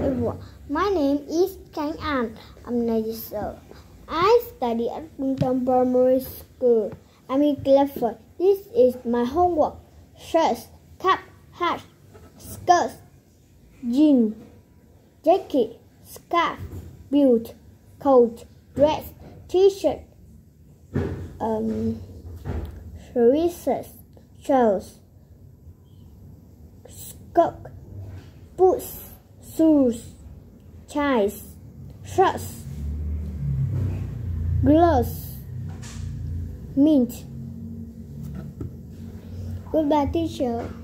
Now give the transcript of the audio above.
everyone. My name is Khánh An. I'm 9 years old. I study at Bungton Primary School. I'm in class 4. This is my homework. Shirts, cap, hat, skirts, jeans, jacket, scarf, belt, coat, dress, t-shirt, trousers, skirt, boots, shoes, ties, shorts, gloves, mint. Goodbye, teacher.